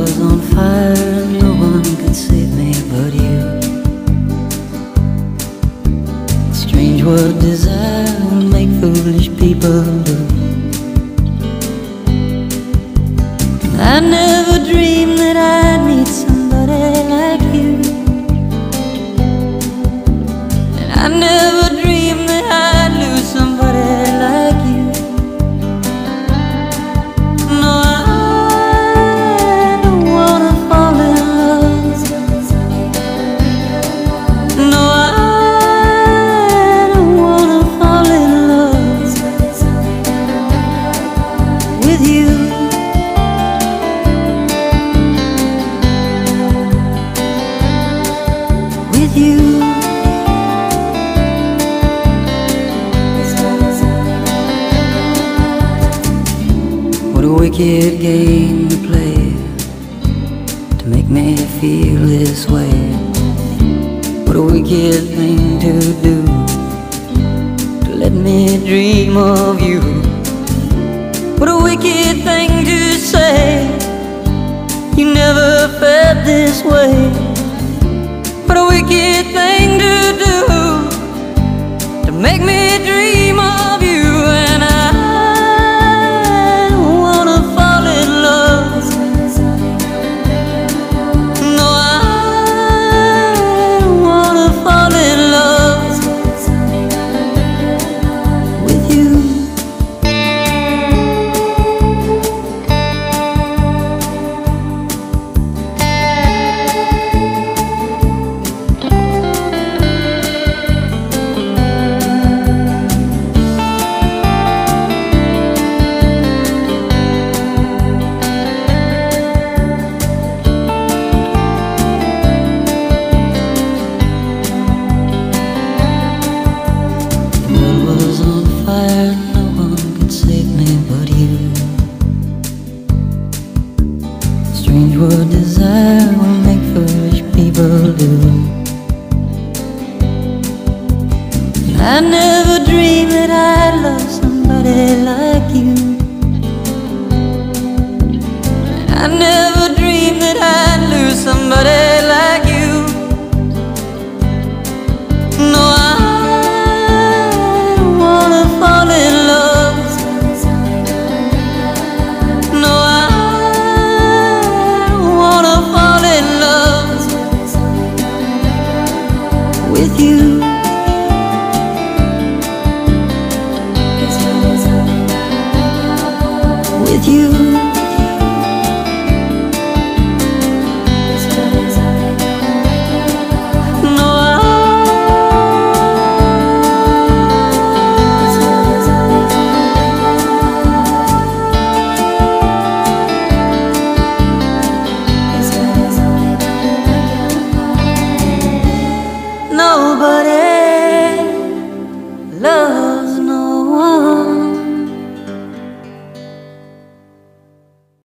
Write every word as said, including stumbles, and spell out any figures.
was on fire, no one could save me but you. Strange what desire will make foolish people do. I never dreamed that I'd meet somebody like you, and I never dreamed that I'd lose somebody like you. No, I don't wanna fall in love. No, I don't wanna fall in love with you. With you. What a wicked game to play to make me feel this way. What a wicked thing to do to let me dream of you. What a wicked thing to say, you never felt this way. What a wicked thing to do to make me dream of you. And I don't wanna fall in love. No, I don't wanna fall in love with you. Strange what desire will make foolish people do. I never dreamed that I'd love somebody like you.